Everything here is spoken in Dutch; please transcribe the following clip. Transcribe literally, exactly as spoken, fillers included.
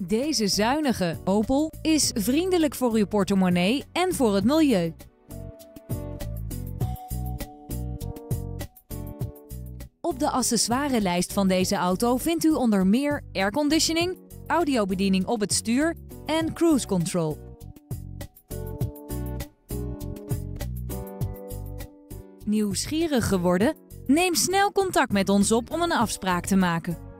Deze zuinige Opel is vriendelijk voor uw portemonnee en voor het milieu. Op de accessoirelijst van deze auto vindt u onder meer airconditioning, audiobediening op het stuur en cruise control. Nieuwsgierig geworden? Neem snel contact met ons op om een afspraak te maken.